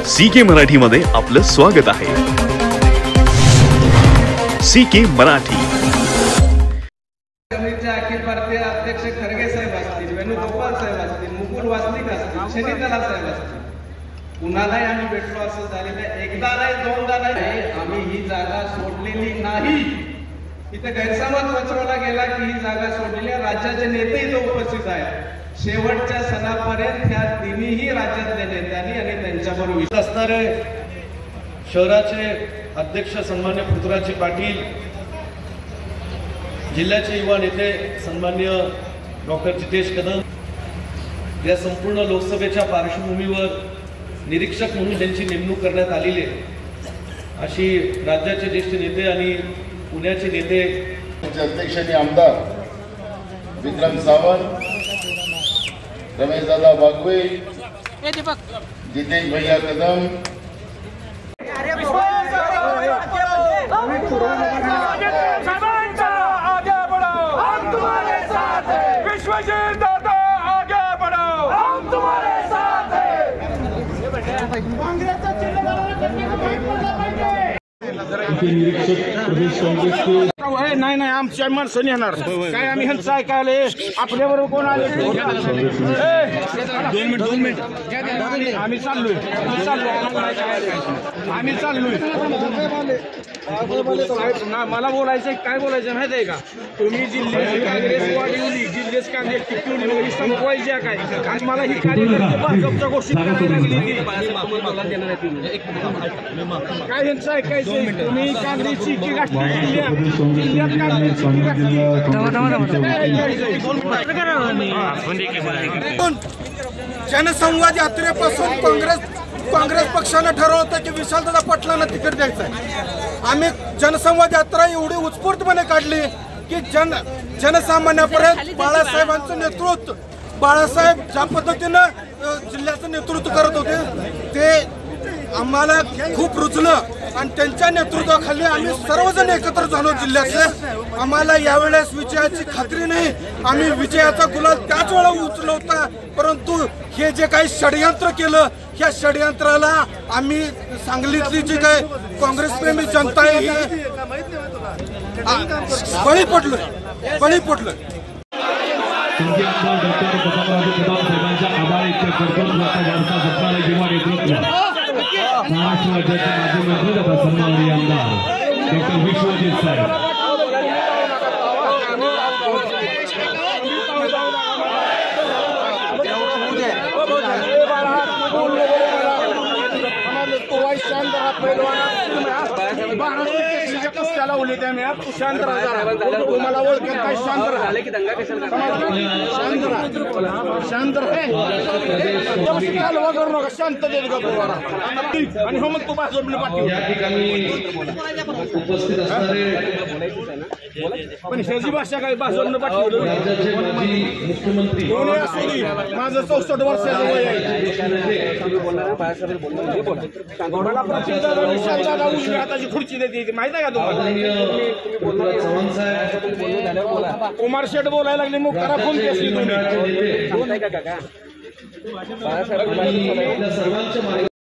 CK मराठीमध्ये आपलं स्वागत आहे। CK मराठी समितीचे अखिल भारतीय अध्यक्ष खरगे साहेब असतील, वेणुगोपाल साहेब असतील, मुकुल वासनिक असतील, शनिकला साहेब असतील, कुणालाही आम्ही भेटलो असं झालेलं आहे। एकदा नाही दोनदा नाही, आम्ही ही जागा सोडलेली नाही। इथे गैरसमज पसरवला गेला की ही जागा सोडलेली आहे। राज्याचे नेते इथे उपस्थित आहेत। शेवटच्या सणापर्यंत ह्या तिन्ही राज्यातल्या नेत्यांनी आणि त्यांच्याबरोबर विश्वास असणारे शहराचे अध्यक्ष सन्मान्य पृथ्वीराज पाटील, जिल्ह्याचे युवा नेते सन्मान्य डॉक्टर जितेश कदम, या संपूर्ण लोकसभेच्या पार्श्वभूमीवर निरीक्षक म्हणून त्यांची नेमणूक करण्यात आलेली आहे। अशी राज्याचे ज्येष्ठ नेते आणि पुण्याचे नेते अध्यक्ष आणि आमदार विक्रम सावंत, रमेशदादा बागवे, जितेश भैया कदम, नाही नाही आमच्या माणसं येणार काय, आम्ही ह्यांचं ऐकायले आपल्याबरोबर कोण आले? 2 मिनिट आम्ही चाललोय मला बोलायचं काय बोलायचं माहिती आहे का? तुम्ही जिल्ह्याची काँग्रेस वाढवली, जिल्ह्याची काँग्रेस टिकवली, संपवायची काय? आणि मला ही कार्यकर्ते भाजपच्या घोषित करायला लागली काय ह्यांचं ऐकायचं? तुम्ही काँग्रेसची जिल्ह्यात जनसंवाद यात्रेपासून काँग्रेस पक्षानं ठरवलं होतं की विशालदादा पाटलांना तिकीट द्यायचं आहे। आम्ही जनसंवाद यात्रा एवढी उत्स्फूर्तपणे काढली की जनसामान्यापर्यंत बाळासाहेबांचं नेतृत्व, बाळासाहेब ज्या पद्धतीनं जिल्ह्याचं नेतृत्व करत होते ते आम्हाला खूप रुचलं आणि त्यांच्या नेतृत्वाखाली आम्ही सर्वजण एकत्र झालो जिल्ह्यातले। आम्हाला यावेळेस विजयाची खात्री नाही, आम्ही विजयाचा गुलाल त्याच वेळा उचलला होता, परंतु हे जे काही षडयंत्र केलं ह्या षडयंत्राला आम्ही सांगलीतली जी काही काँग्रेसप्रेमी जनता आहे ही बळी पडलोय। महाराष्ट्र राज्याचे माजी मंत्री तथा सन्माननीय आमदार डॉक्टर विश्वजित साहेब, तुम्हाला ओळखेल काय? शांत राहा की दंगा कशाला शांत करू नका, शांततेत गप्प आणि हो मग तू भाजपला पाठवू। पण ह्याची भाषा काय भाजपनं पाठवलं? कोणी असू दे, माझं 64 वर्षाचं वय आहे। मला प्रतिदादा उजव्या हाताची खुर्ची देते माहित आहे का तुम्हाला? कुमार शेठ बोलायला लागले मग करा फोन केली तुम्ही।